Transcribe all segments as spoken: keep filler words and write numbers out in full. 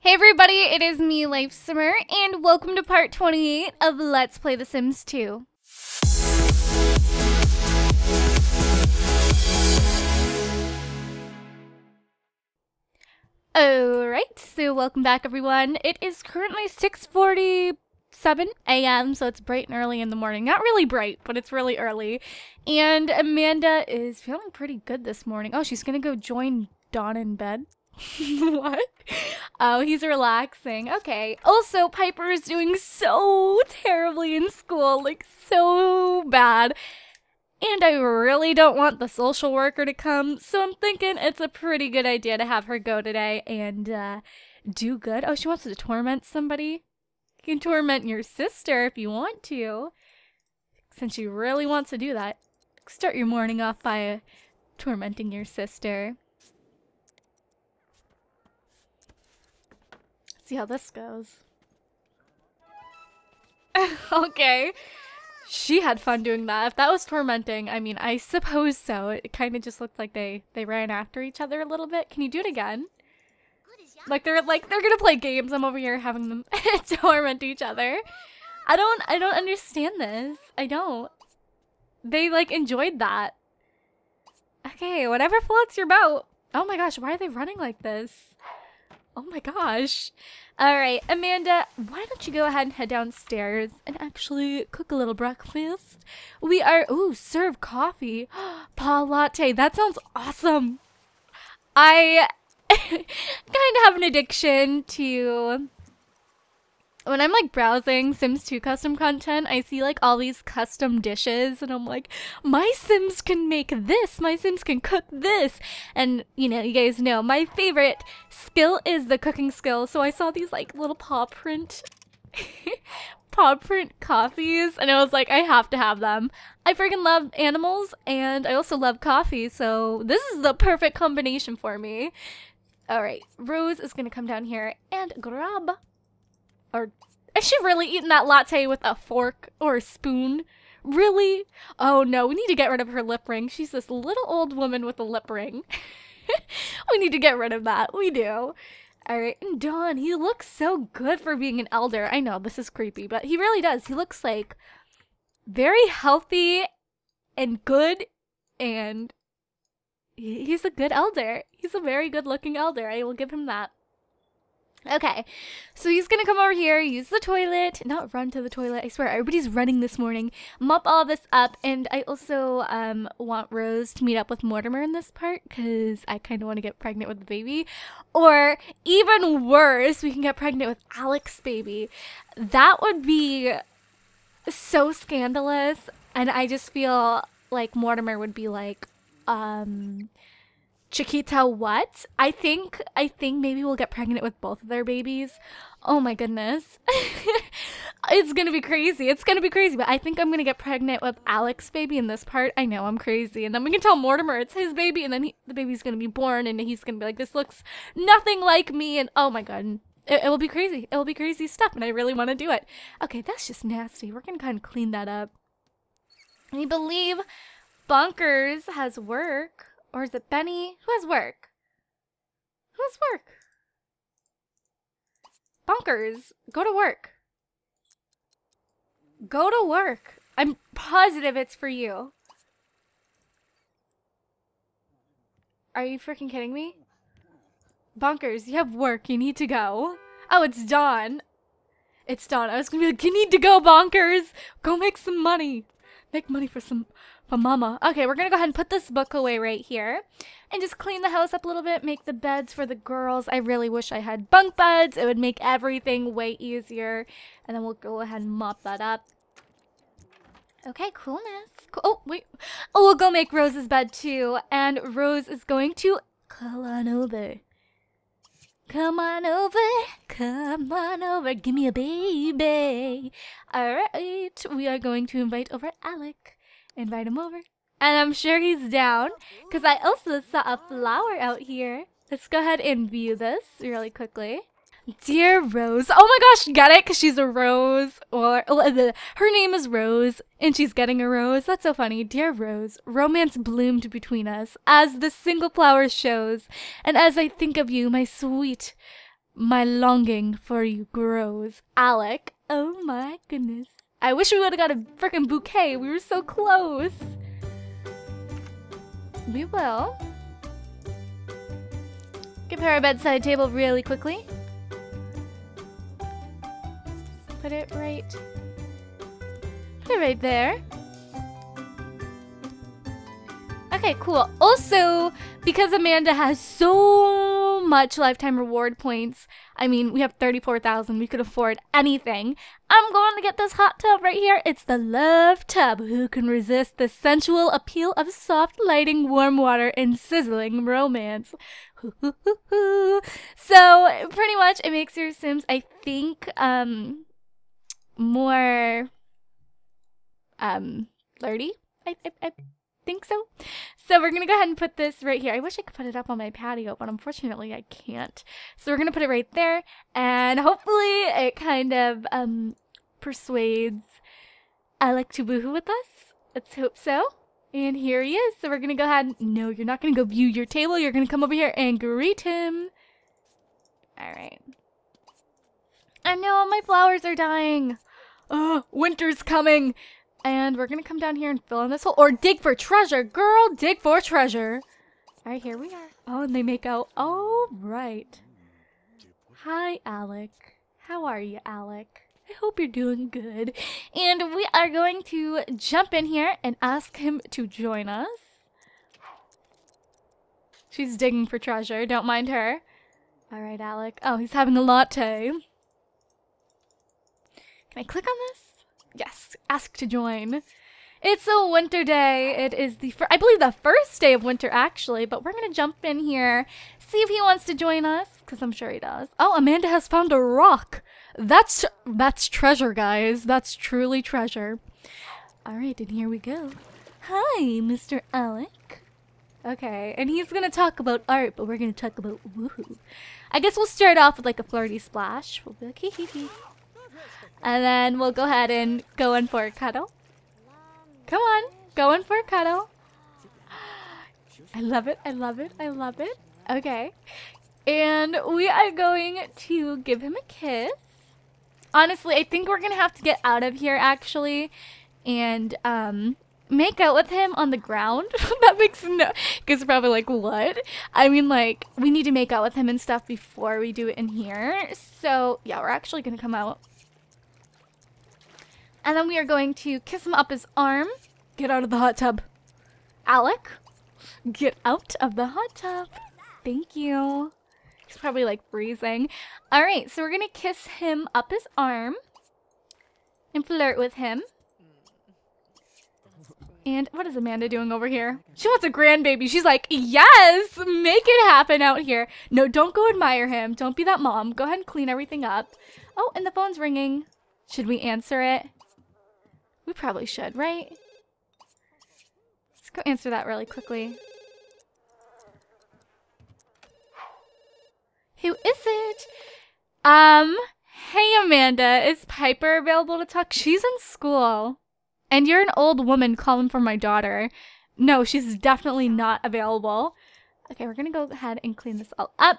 Hey everybody, it is me, Life Simmer, and welcome to part twenty-eight of Let's Play The Sims two. Alright, so welcome back everyone. It is currently six forty-seven a m, so it's bright and early in the morning. Not really bright, but it's really early. And Amanda is feeling pretty good this morning. Oh, she's gonna go join Dawn in bed. What? Oh, he's relaxing. Okay. Also, Piper is doing so terribly in school, like so bad. And I really don't want the social worker to come, so I'm thinking it's a pretty good idea to have her go today and uh, do good. Oh, she wants to torment somebody? You can torment your sister if you want to. Since she really wants to do that, start your morning off by uh, tormenting your sister. See how this goes. Okay. She had fun doing that. If that was tormenting, I mean, I suppose so. It kind of just looked like they, they ran after each other a little bit. Can you do it again? Like they're like they're gonna play games. I'm over here having them torment each other. I don't I don't understand this. I don't. They like enjoyed that. Okay, whatever floats your boat. Oh my gosh, why are they running like this? Oh my gosh. Alright, Amanda, why don't you go ahead and head downstairs and actually cook a little breakfast? We are, ooh, serve coffee. Paw latte, that sounds awesome. I kind of have an addiction to, when I'm like browsing Sims two custom content, I see like all these custom dishes and I'm like, my Sims can make this, my Sims can cook this. And you know, you guys know my favorite skill is the cooking skill. So I saw these like little paw print, paw print coffees and I was like, I have to have them. I freaking love animals and I also love coffee. So this is the perfect combination for me. All right, Rose is gonna come down here and grab. Or is she really eating that latte with a fork or a spoon? Really? Oh no, we need to get rid of her lip ring. She's this little old woman with a lip ring. We need to get rid of that. We do. Alright, and Dawn, he looks so good for being an elder. I know, this is creepy, but he really does. He looks like very healthy and good, and he's a good elder. He's a very good looking elder. I will give him that. Okay, so he's gonna come over here, use the toilet, not run to the toilet, I swear, everybody's running this morning, mop all this up, and I also um, want Rose to meet up with Mortimer in this part, because I kind of want to get pregnant with the baby, or even worse, we can get pregnant with Alex's baby. That would be so scandalous, and I just feel like Mortimer would be like, um... Chiquita, what? I think, I think maybe we'll get pregnant with both of their babies. Oh my goodness. It's gonna be crazy. It's gonna be crazy, but I think I'm gonna get pregnant with Alex's baby in this part. I know, I'm crazy. And then we can tell Mortimer it's his baby, and then he, the baby's gonna be born, and he's gonna be like, this looks nothing like me, and oh my god. It, it will be crazy. It will be crazy stuff, and I really want to do it. Okay, that's just nasty. We're gonna kind of clean that up. I believe Bonkers has work. Or is it Benny? Who has work? Who has work? Bonkers, go to work. Go to work. I'm positive it's for you. Are you freaking kidding me? Bonkers, you have work. You need to go. Oh, it's Dawn. It's Dawn. I was gonna be like, you need to go, Bonkers. Go make some money. Make money for some... for mama. Okay, we're gonna go ahead and put this book away right here and just clean the house up a little bit, make the beds for the girls. I really wish I had bunk beds. It would make everything way easier. And then we'll go ahead and mop that up. Okay, coolness. Cool. Oh, wait. Oh, we'll go make Rose's bed too. And Rose is going to come on over. Come on over. Come on over. Give me a baby. All right. We are going to invite over Alec. Invite him over. And I'm sure he's down, because I also saw a flower out here. Let's go ahead and view this really quickly. Dear Rose. Oh my gosh, get it? Because she's a rose. Or her name is Rose, and she's getting a rose. That's so funny. Dear Rose, romance bloomed between us, as the single flower shows. And as I think of you, my sweet, My longing for you grows. Alec. Oh my goodness. I wish we would have got a freaking bouquet. We were so close. We will. Compare our bedside table really quickly. Put it right. Put it right there. Okay, cool. Also, because Amanda has so much lifetime reward points, I mean, we have thirty-four thousand. We could afford anything. I'm going to get this hot tub right here. It's the Love Tub. Who can resist the sensual appeal of soft lighting, warm water, and sizzling romance? So, pretty much, it makes your Sims, I think, um, more, um, flirty. I, I, I think so. So we're gonna go ahead and put this right here. I wish I could put it up on my patio, but unfortunately I can't. So we're gonna put it right there, and hopefully it kind of um persuades Alec to woohoo with us. Let's hope so. And here he is. So we're gonna go ahead and, no, you're not gonna go view your table. You're gonna come over here and greet him. Alright. I know, my flowers are dying. Oh, winter's coming. And we're gonna come down here and fill in this hole. Or dig for treasure. Girl, dig for treasure. Alright, here we are. Oh, and they make out. Oh, right. Hi, Alec. How are you, Alec? I hope you're doing good. And we are going to jump in here and ask him to join us. She's digging for treasure. Don't mind her. Alright, Alec. Oh, he's having a latte. Can I click on this? Yes, ask to join. It's a winter day. It is the fir- I believe the first day of winter, actually, but we're gonna jump in here, see if he wants to join us, because I'm sure he does. Oh, Amanda has found a rock. That's that's treasure, guys. That's truly treasure. All right, and here we go. Hi, Mister Alec. Okay, and he's gonna talk about art, but we're gonna talk about woohoo. I guess we'll start off with like a flirty splash. We'll be like hee hee hee. And then we'll go ahead and go in for a cuddle. Come on, go in for a cuddle. I love it, I love it, I love it. Okay. And we are going to give him a kiss. Honestly, I think we're gonna have to get out of here actually and um make out with him on the ground. That makes no, because probably like, what? I mean, like, we need to make out with him and stuff before we do it in here. So yeah, we're actually gonna come out. And then we are going to kiss him up his arm. Get out of the hot tub. Alec, get out of the hot tub. Thank you. He's probably like freezing. All right, so we're gonna kiss him up his arm and flirt with him. And what is Amanda doing over here? She wants a grandbaby. She's like, yes, make it happen out here. No, don't go admire him. Don't be that mom. Go ahead and clean everything up. Oh, and the phone's ringing. Should we answer it? We probably should, right? Let's go answer that really quickly. Who is it? Um, hey Amanda, is Piper available to talk? She's in school. And you're an old woman calling for my daughter. No, she's definitely not available. Okay, we're gonna go ahead and clean this all up.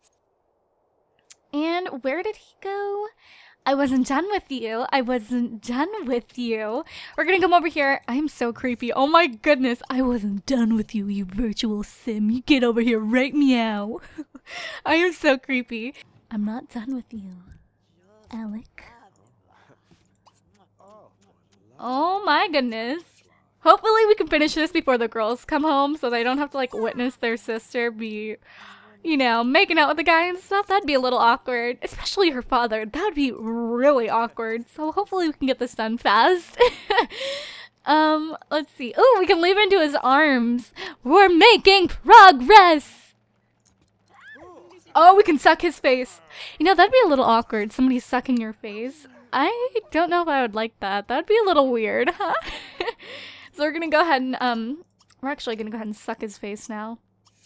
And where did he go? I wasn't done with you. I wasn't done with you. We're gonna come over here. I'm so creepy. Oh my goodness. I wasn't done with you, you virtual sim. You get over here right meow. I am so creepy. I'm not done with you, Alec. Oh my goodness. Hopefully we can finish this before the girls come home so they don't have to like witness their sister be, you know, making out with the guy and stuff. That'd be a little awkward. Especially her father. That'd be really awkward. So hopefully we can get this done fast. um, let's see. Oh, we can leave into his arms. We're making progress. Oh, we can suck his face. You know, that'd be a little awkward. Somebody sucking your face. I don't know if I would like that. That'd be a little weird, huh? So we're gonna go ahead and, um, we're actually gonna go ahead and suck his face now.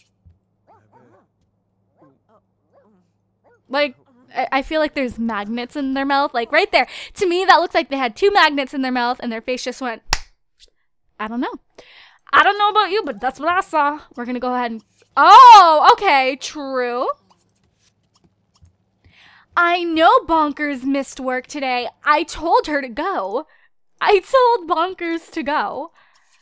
Like, I, I feel like there's magnets in their mouth. Like, right there. To me, that looks like they had two magnets in their mouth and their face just went, I don't know. I don't know about you, but that's what I saw. We're gonna go ahead and, oh, okay, true. I know Bonkers missed work today. I told her to go. I told Bonkers to go.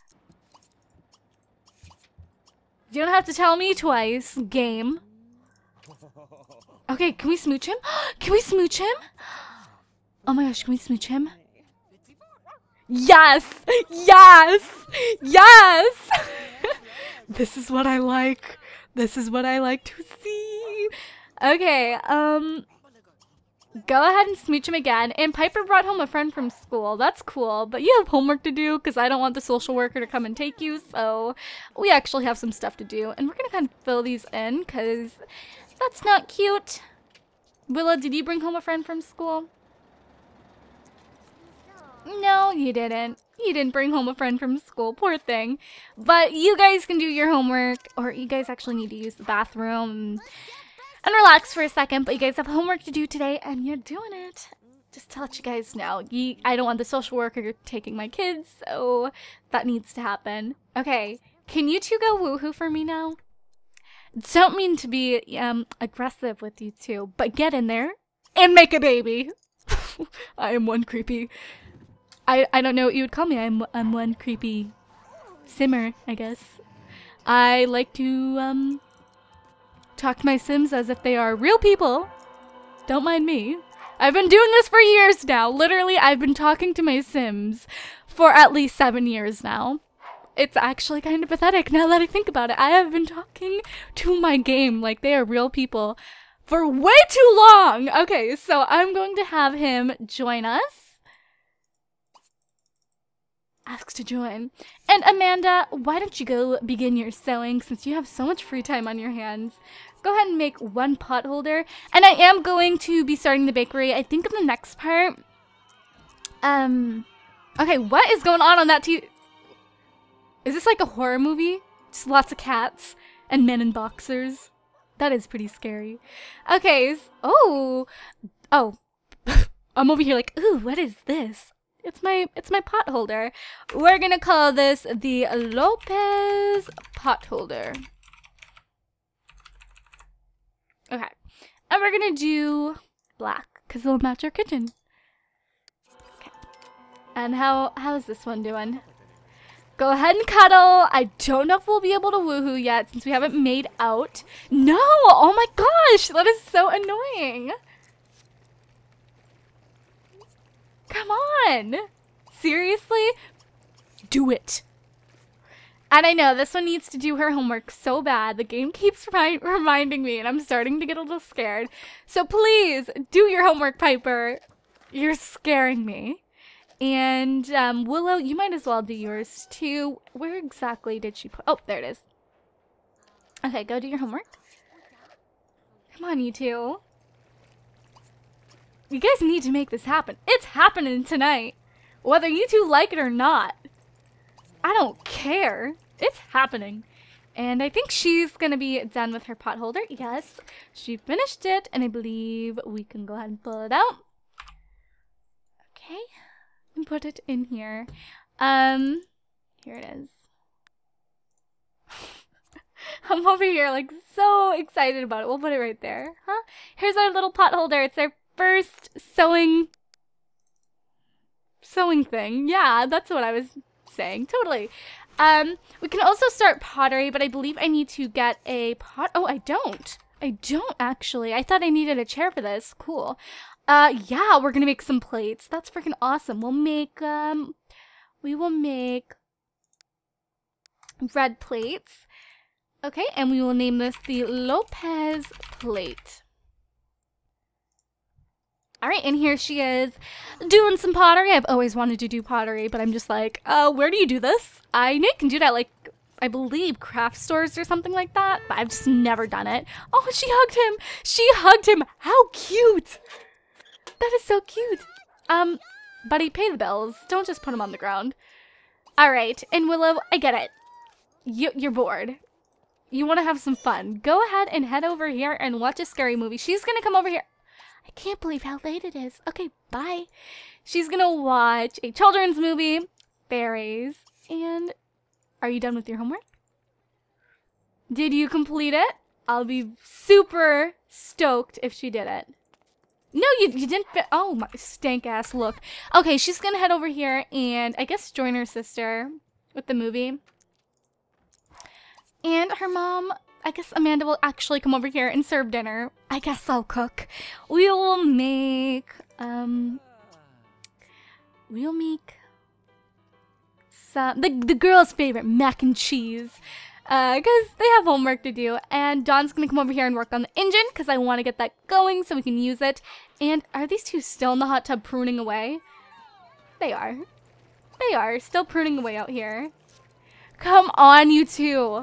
You don't have to tell me twice, game. Okay, can we smooch him? Can we smooch him? Oh my gosh, can we smooch him? Yes! Yes! Yes! This is what I like. This is what I like to see. Okay, um... go ahead and smooch him again. And Piper brought home a friend from school. That's cool, but you have homework to do because I don't want the social worker to come and take you, so we actually have some stuff to do. And we're gonna kind of fill these in because that's not cute. Willow, did you bring home a friend from school? No, you didn't. You didn't bring home a friend from school, poor thing. But you guys can do your homework, or you guys actually need to use the bathroom and relax for a second, but you guys have homework to do today, and you're doing it. Just to let you guys know, you, I don't want the social worker taking my kids, so that needs to happen. Okay, can you two go woohoo for me now? Don't mean to be um aggressive with you two, but get in there and make a baby. I am one creepy. I I don't know what you would call me. I'm I'm one creepy simmer, I guess. I like to um. talk to my Sims as if they are real people. Don't mind me. I've been doing this for years now. Literally, I've been talking to my Sims for at least seven years now. It's actually kind of pathetic now that I think about it. I have been talking to my game like they are real people for way too long. Okay, so I'm going to have him join us. Asks to join. And Amanda, why don't you go begin your sewing since you have so much free time on your hands? Go ahead and make one pot holder. And I am going to be starting the bakery, I think in the next part. Um, okay, what is going on on that T V? Is this like a horror movie? Just lots of cats and men in boxers. That is pretty scary. Okay, oh, oh, I'm over here like, ooh, what is this? It's my, it's my pot holder. We're gonna call this the Lopez pot holder. Okay, and we're gonna do black because it'll match our kitchen. Okay, and how how is this one doing? Go ahead and cuddle. I don't know if we'll be able to woohoo yet since we haven't made out. No, oh my gosh, that is so annoying. Come on, seriously, do it. And I know this one needs to do her homework so bad. The game keeps remi reminding me and I'm starting to get a little scared. So please do your homework, Piper. You're scaring me. And um, Willow, you might as well do yours too. Where exactly did she put? Oh, there it is. Okay, go do your homework. Come on, you two. You guys need to make this happen. It's happening tonight. Whether you two like it or not. I don't care. It's happening. And I think she's going to be done with her pot holder. Yes, she finished it. And I believe we can go ahead and pull it out. Okay. And put it in here. Um, here it is. I'm over here like so excited about it. We'll put it right there. Huh? Here's our little pot holder. It's our first sewing sewing thing. Yeah, that's what I was saying. Totally. Um, we can also start pottery, but I believe I need to get a pot. Oh, I don't. I don't actually. I thought I needed a chair for this. Cool. Uh, yeah, we're gonna make some plates. That's freaking awesome. We'll make, um, we will make red plates. Okay, and we will name this the Lopez plate. All right, and here she is doing some pottery. I've always wanted to do pottery, but I'm just like, uh, where do you do this? I know you can do that, like, I believe craft stores or something like that, but I've just never done it. Oh, she hugged him. She hugged him. How cute. That is so cute. Um, buddy, pay the bills. Don't just put them on the ground. All right, and Willow, I get it. You, you're bored. You want to have some fun. Go ahead and head over here and watch a scary movie. She's going to come over here. I can't believe how late it is. Okay, bye. She's gonna watch a children's movie, Fairies, and are you done with your homework? Did you complete it? I'll be super stoked if she did it. No, you, you didn't fit. Oh, my stank ass look. Okay, she's gonna head over here and I guess join her sister with the movie. And her mom, I guess Amanda will actually come over here and serve dinner. I guess I'll cook. We will make, um, we'll make some, the, the girls' favorite, mac and cheese. Uh, because they have homework to do. And Dawn's gonna come over here and work on the engine because I want to get that going so we can use it. And are these two still in the hot tub pruning away? They are. They are still pruning away out here. Come on, you two.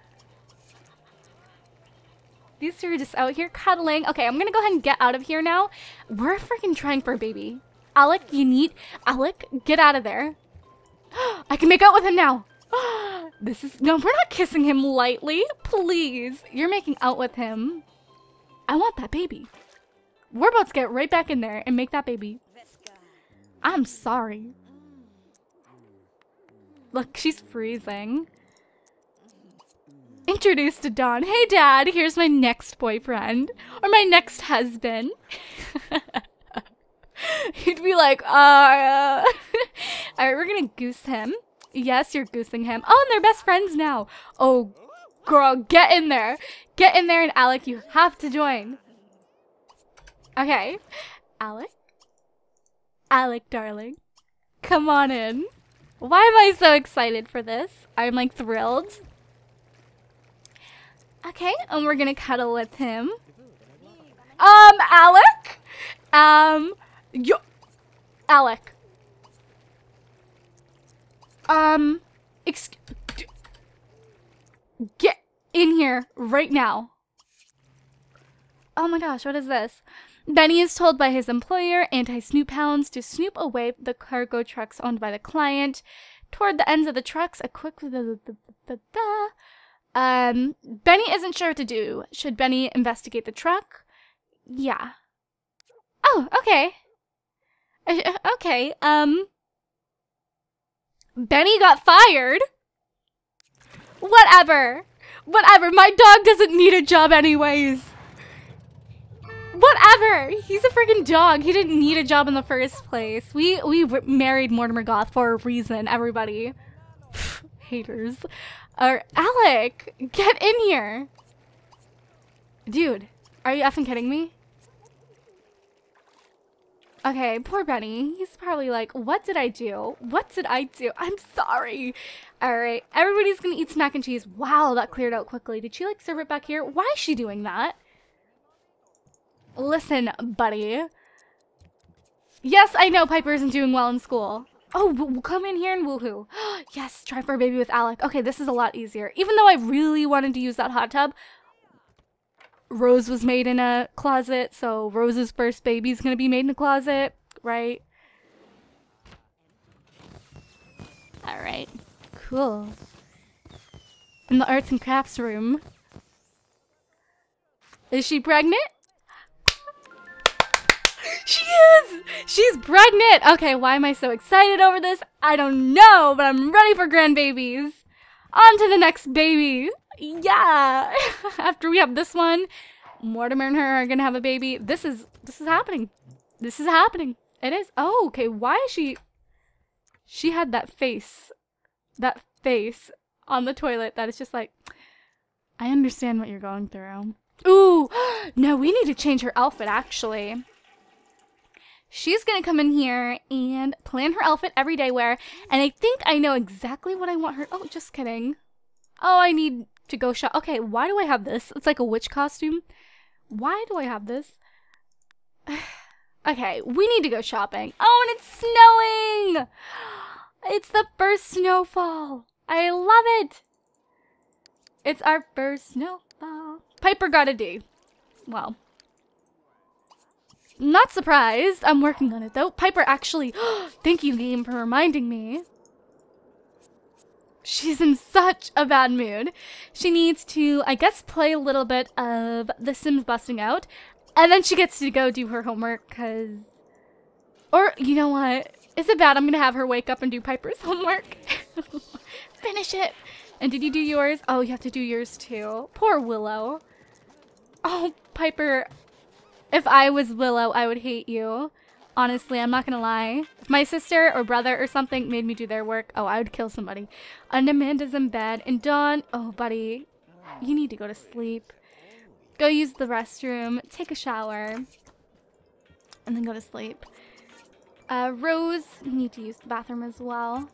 These two are just out here cuddling. Okay, I'm gonna go ahead and get out of here now. We're freaking trying for a baby. Alec, you need... Alec, get out of there. I can make out with him now. This is... No, we're not kissing him lightly. Please. You're making out with him. I want that baby. We're about to get right back in there and make that baby. I'm sorry. Look, she's freezing. Introduced to Dawn. Hey, Dad, here's my next boyfriend. Or my next husband. He'd be like, uh... Alright, we're gonna goose him. Yes, you're goosing him. Oh, and they're best friends now. Oh, girl, get in there. Get in there, and Alec, you have to join. Okay. Alec? Alec, darling. Come on in. Why am I so excited for this? I'm, like, thrilled. Okay, and we're gonna cuddle with him. Um, Alec? Um, yo... Alec. Um, excuse... Get in here right now. Oh my gosh, what is this? Benny is told by his employer, Anti-Snoop Hounds, to snoop away the cargo trucks owned by the client. Toward the ends of the trucks, a quick... Um, Benny isn't sure what to do. Should Benny investigate the truck? Yeah. Oh, okay. Uh, okay, um... Benny got fired? Whatever. Whatever. My dog doesn't need a job anyways. Whatever. He's a freaking dog. He didn't need a job in the first place. We we married Mortimer Goth for a reason, everybody. Haters. Uh, Alec, get in here. Dude, are you effing kidding me? Okay, poor Benny. He's probably like, what did I do? What did I do? I'm sorry. Alright, everybody's gonna eat some mac and cheese. Wow, that cleared out quickly. Did she like serve it back here? Why is she doing that? Listen, buddy. Yes, I know Piper isn't doing well in school. Oh, we'll come in here and woohoo. Yes, try for a baby with Alec. Okay, this is a lot easier. Even though I really wanted to use that hot tub, Rose was made in a closet, so Rose's first baby's gonna be made in a closet, right? Alright, cool. In the arts and crafts room. Is she pregnant? She is! She's pregnant! Okay, why am I so excited over this? I don't know, but I'm ready for grandbabies. On to the next baby. Yeah! After we have this one, Mortimer and her are gonna have a baby. This is, this is happening. This is happening. It is. Oh, okay, why is she... She had that face. That face on the toilet that is just like... I understand what you're going through. Ooh! No, we need to change her outfit, actually. She's gonna come in here and plan her outfit everyday wear, and I think I know exactly what I want her- oh, just kidding. Oh, I need to go shop- okay, why do I have this? It's like a witch costume. Why do I have this? Okay, we need to go shopping. Oh, and it's snowing! It's the first snowfall. I love it! It's our first snowfall. Piper got a D. Well. Not surprised. I'm working on it though. Piper actually, thank you game for reminding me. She's in such a bad mood. She needs to, I guess, play a little bit of The Sims Busting Out. And then she gets to go do her homework because... Or, you know what? Is it bad? I'm going to have her wake up and do Piper's homework. Finish it. And did you do yours? Oh, you have to do yours too. Poor Willow. Oh, Piper... If I was Willow, I would hate you. Honestly, I'm not gonna lie. If my sister or brother or something made me do their work, oh, I would kill somebody. And Amanda's in bed. And Dawn, oh, buddy, you need to go to sleep. Go use the restroom, take a shower, and then go to sleep. Uh, Rose, you need to use the bathroom as well.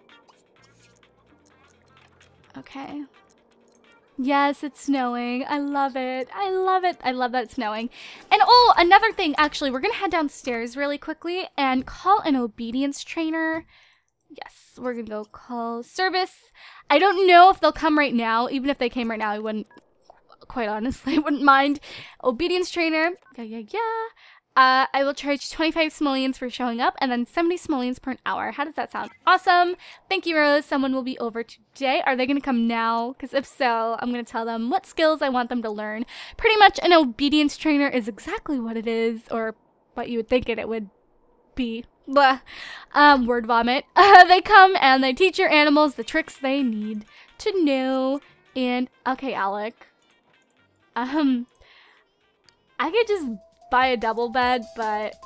Okay. Yes, it's snowing. I love it. I love it. I love that it's snowing. And oh, another thing, actually, we're gonna head downstairs really quickly and call an obedience trainer. Yes, we're gonna go call service. I don't know if they'll come right now. Even if they came right now, I wouldn't, quite honestly, I wouldn't mind. Obedience trainer. Yeah, yeah, yeah. Uh, I will charge twenty-five simoleons for showing up and then seventy simoleons per an hour. How does that sound? Awesome. Thank you, Rose. Someone will be over today. Are they going to come now? Because if so, I'm going to tell them what skills I want them to learn. Pretty much an obedience trainer is exactly what it is, or what you would think it, it would be. Blah. Um, word vomit. Uh, they come and they teach your animals the tricks they need to know. And, okay, Alec. Um, I could just buy a double bed, but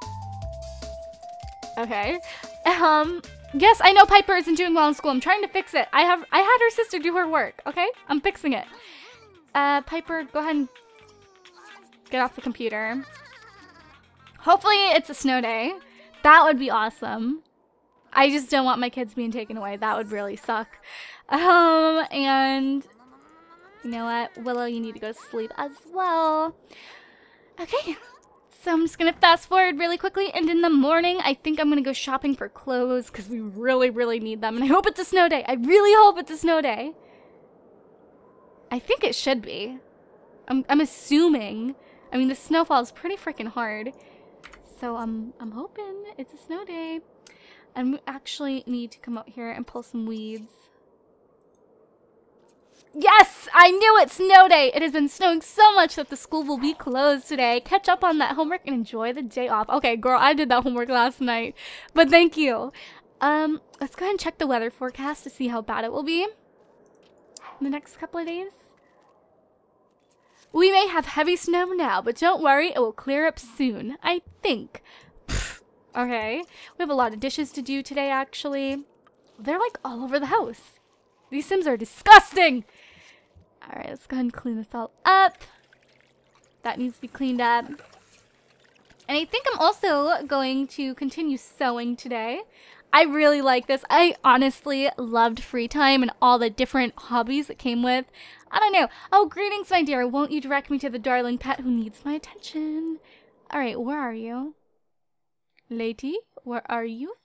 okay. Um, yes, I know Piper isn't doing well in school. I'm trying to fix it. I have I had her sister do her work, okay? I'm fixing it. Uh, Piper, go ahead and get off the computer. Hopefully it's a snow day. That would be awesome. I just don't want my kids being taken away. That would really suck. Um, and you know what? Willow, you need to go to sleep as well. Okay, so I'm just gonna fast forward really quickly, and in the morning, I think I'm gonna go shopping for clothes, because we really, really need them, and I hope it's a snow day. I really hope it's a snow day. I think it should be. I'm, I'm assuming. I mean, the snowfall is pretty freaking hard, so um, I'm hoping it's a snow day. And we actually need to come out here and pull some weeds. Yes! I knew it! Snow day! It has been snowing so much that the school will be closed today. Catch up on that homework and enjoy the day off. Okay, girl, I did that homework last night. But thank you. Um, let's go ahead and check the weather forecast to see how bad it will be in the next couple of days. We may have heavy snow now, but don't worry, it will clear up soon. I think. Pfft, okay. We have a lot of dishes to do today, actually. They're like all over the house. These Sims are disgusting! Alright, let's go ahead and clean this all up. That needs to be cleaned up. And I think I'm also going to continue sewing today. I really like this. I honestly loved free time and all the different hobbies it came with. I don't know. Oh, greetings, my dear. Won't you direct me to the darling pet who needs my attention? Alright, where are you? Lady, where are you?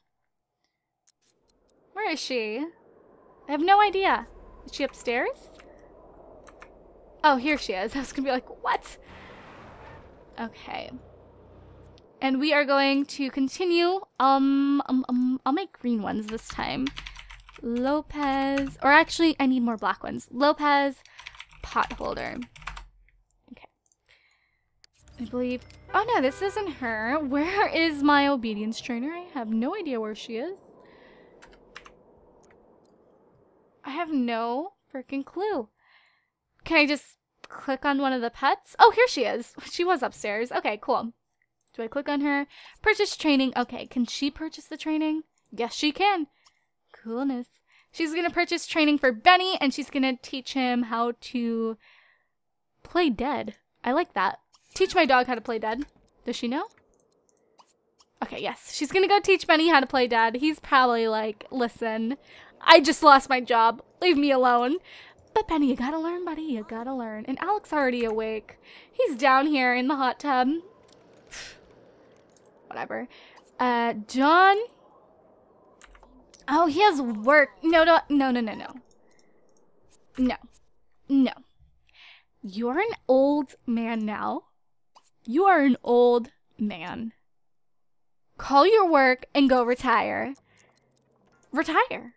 Where is she? I have no idea. Is she upstairs? Oh, here she is. I was gonna be like, what? Okay. And we are going to continue. Um, um, um, I'll make green ones this time. Lopez, or actually, I need more black ones. Lopez, pot holder. Okay. I believe, oh no, this isn't her. Where is my obedience trainer? I have no idea where she is. I have no freaking clue. Can I just click on one of the pets? Oh, here she is. She was upstairs. Okay, cool. Do I click on her? Purchase training. Okay, can she purchase the training? Yes, she can. Coolness. She's going to purchase training for Benny, and she's going to teach him how to play dead. I like that. Teach my dog how to play dead. Does she know? Okay, yes. She's going to go teach Benny how to play dead. He's probably like, listen, I just lost my job. Leave me alone. But Benny, you gotta learn, buddy. You gotta learn. And Alec's already awake. He's down here in the hot tub. Whatever. Uh, John. Oh, he has work. No, no, no, no, no, no. No. No. You're an old man now. You are an old man. Call your work and go retire. Retire.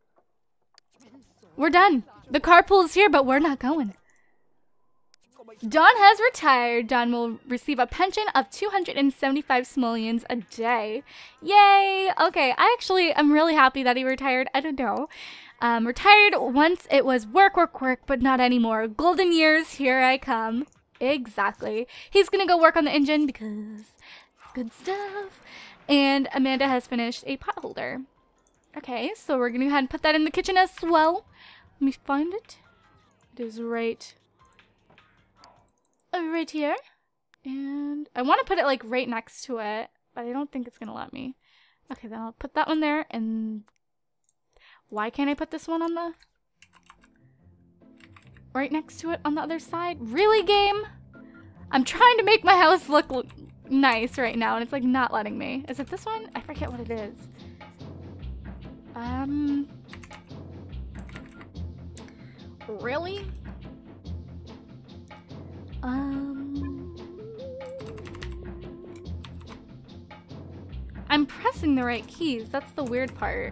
We're done. The carpool is here, but we're not going. Don has retired. Don will receive a pension of two hundred seventy-five simoleons a day. Yay! Okay, I actually am really happy that he retired. I don't know. Um, retired once it was work, work, work, but not anymore. Golden years, here I come. Exactly. He's gonna go work on the engine because good stuff. And Amanda has finished a pot holder. Okay, so we're gonna go ahead and put that in the kitchen as well. Let me find it. It is right, uh, right here. And I want to put it like right next to it, but I don't think it's gonna let me. Okay, then I'll put that one there. And why can't I put this one on the right next to it on the other side? Really, game? I'm trying to make my house look l nice right now, and it's like not letting me. Is it this one? I forget what it is. Um, really? Um, I'm pressing the right keys. That's the weird part.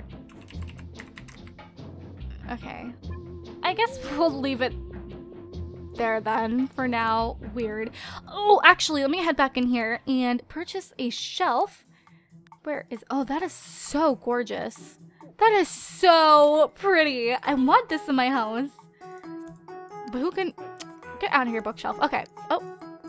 Okay. I guess we'll leave it there then for now. Weird. Oh, actually, let me head back in here and purchase a shelf. Where is... Oh, that is so gorgeous. That is so pretty. I want this in my house. But who can... Get out of here, bookshelf. Okay. Oh.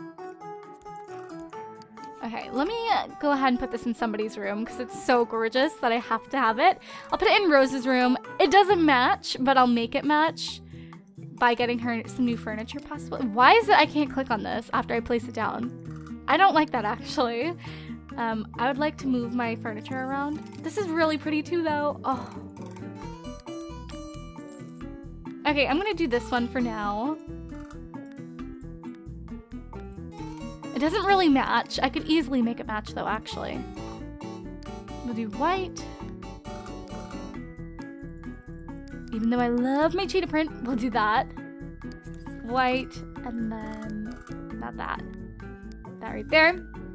Okay, let me go ahead and put this in somebody's room because it's so gorgeous that I have to have it. I'll put it in Rose's room. It doesn't match, but I'll make it match by getting her some new furniture possibly. Why is it I can't click on this after I place it down? I don't like that, actually. Um, I would like to move my furniture around. This is really pretty too, though. Oh. Okay, I'm gonna do this one for now. It doesn't really match. I could easily make it match though, actually. We'll do white. Even though I love my cheetah print, we'll do that. White, and then not that. That right there.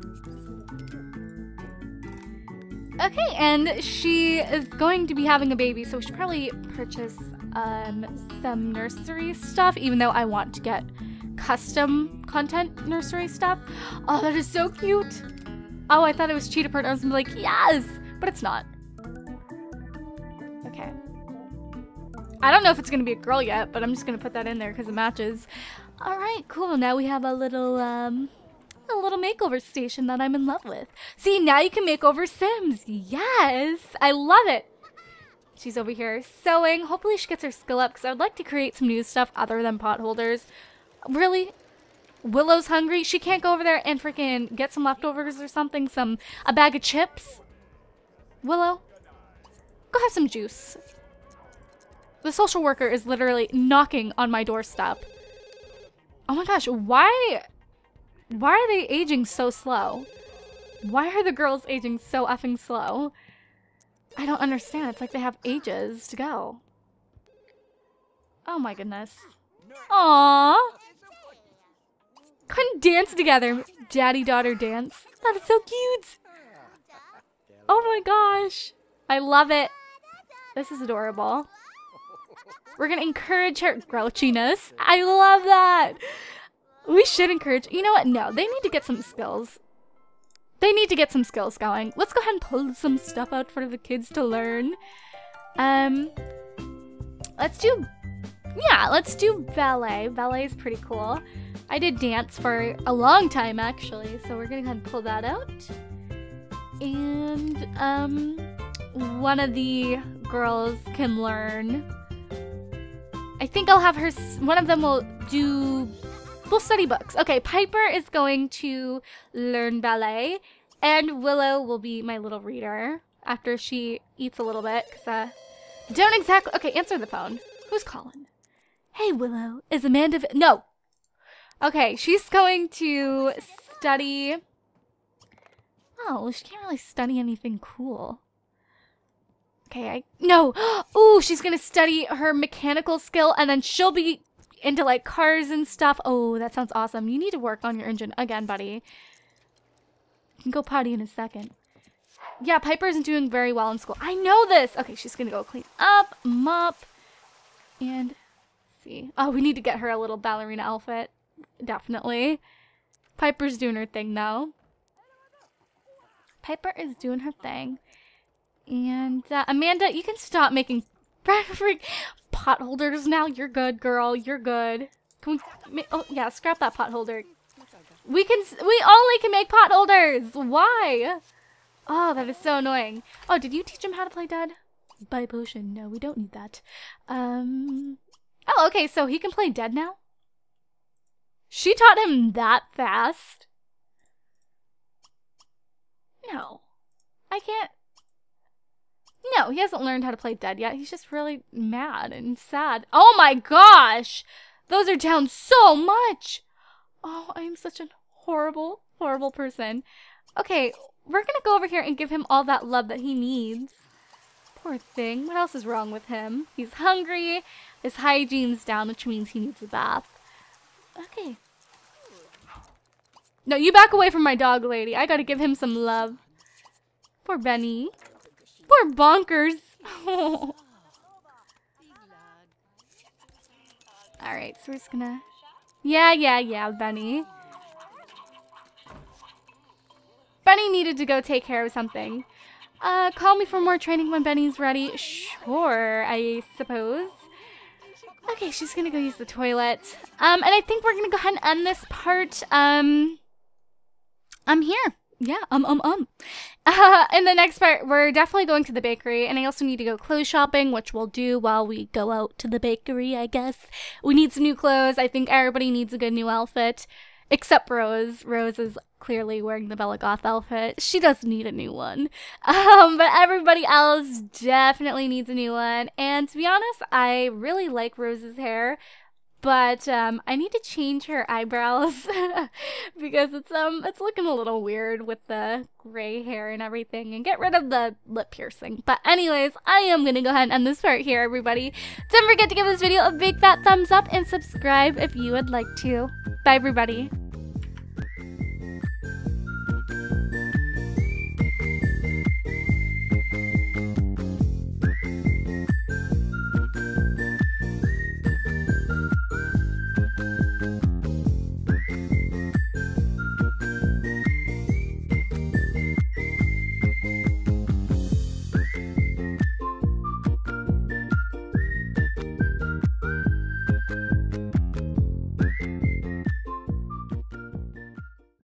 Okay, and she is going to be having a baby, so we should probably purchase um, some nursery stuff, even though I want to get custom content nursery stuff. Oh, that is so cute. Oh, I thought it was cheetah print. I was gonna be like, yes, but it's not. Okay. I don't know if it's gonna be a girl yet, but I'm just gonna put that in there because it matches. All right, cool. Now we have a little, um, a little makeover station that I'm in love with. See, now you can make over Sims. Yes, I love it. She's over here sewing. Hopefully she gets her skill up because I would like to create some new stuff other than pot holders. Really? Willow's hungry? She can't go over there and freaking get some leftovers or something? Some, a bag of chips? Willow? Go have some juice. The social worker is literally knocking on my doorstep. Oh my gosh, why, why are they aging so slow? Why are the girls aging so effing slow? I don't understand. It's like they have ages to go. Oh my goodness. Aww. Couldn't dance together. Daddy-daughter dance. That is so cute. Oh my gosh. I love it. This is adorable. We're gonna encourage her grouchiness. I love that. We should encourage. You know what? No, they need to get some skills. They need to get some skills going. Let's go ahead and pull some stuff out for the kids to learn. Um, let's do, yeah, let's do ballet. Ballet is pretty cool. I did dance for a long time, actually, so we're gonna go ahead and pull that out. And, um, one of the girls can learn. I think I'll have her, one of them will do, we'll study books. Okay, Piper is going to learn ballet, and Willow will be my little reader after she eats a little bit, because, uh, don't exactly, okay, answer the phone. Who's calling? Hey, Willow, is Amanda, no. Okay, she's going to study, oh, she can't really study anything cool. Okay, I, no, ooh, she's gonna study her mechanical skill, and then she'll be into, like, cars and stuff. Oh, that sounds awesome. You need to work on your engine again, buddy. You can go potty in a second. Yeah, Piper isn't doing very well in school. I know this! Okay, she's gonna go clean up, mop, and, let's see. Oh, we need to get her a little ballerina outfit. Definitely. Piper's doing her thing, though. Piper is doing her thing. And, uh, Amanda, you can stop making pot holders now. You're good, girl. You're good. Can we, oh, yeah, scrap that pot holder. We can, we only can make pot holders. Why? Oh, that is so annoying. Oh, did you teach him how to play dead? Buy potion. No, we don't need that. Um. Oh, okay, so he can play dead now? She taught him that fast? No. I can't. No, he hasn't learned how to play dead yet. He's just really mad and sad. Oh my gosh! Those are down so much! Oh, I am such a horrible, horrible person. Okay, we're gonna go over here and give him all that love that he needs. Poor thing. What else is wrong with him? He's hungry. His hygiene's down, which means he needs a bath. Okay. No, you back away from my dog, lady. I gotta give him some love. Poor Benny. Poor Bonkers. Alright, so we're just gonna... Yeah, yeah, yeah, Benny. Benny needed to go take care of something. Uh, call me for more training when Benny's ready. Sure, I suppose. Okay, she's gonna go use the toilet. Um, and I think we're gonna go ahead and end this part. Um, I'm here. Yeah, um, um, um. Uh, in the next part, we're definitely going to the bakery, and I also need to go clothes shopping, which we'll do while we go out to the bakery, I guess. We need some new clothes. I think everybody needs a good new outfit, except Rose. Rose is clearly wearing the Bella Goth outfit. She doesn't need a new one. Um, but everybody else definitely needs a new one, and to be honest, I really like Rose's hair. But um, I need to change her eyebrows because it's um it's looking a little weird with the gray hair and everything, and get rid of the lip piercing. But anyways, I am gonna go ahead and end this part here, everybody. Don't forget to give this video a big fat thumbs up and subscribe if you would like to. Bye, everybody.